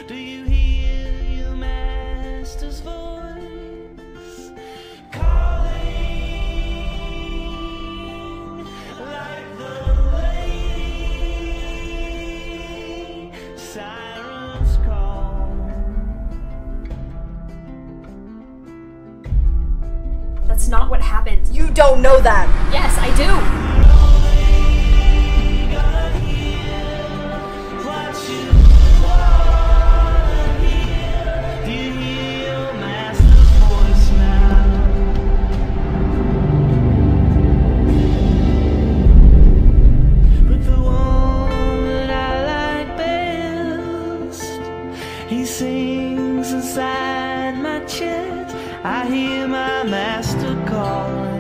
Do you hear your master's voice calling like the late sirens call? That's not what happened. You don't know that! Yes, I do! He sings inside my chest. I hear my master calling.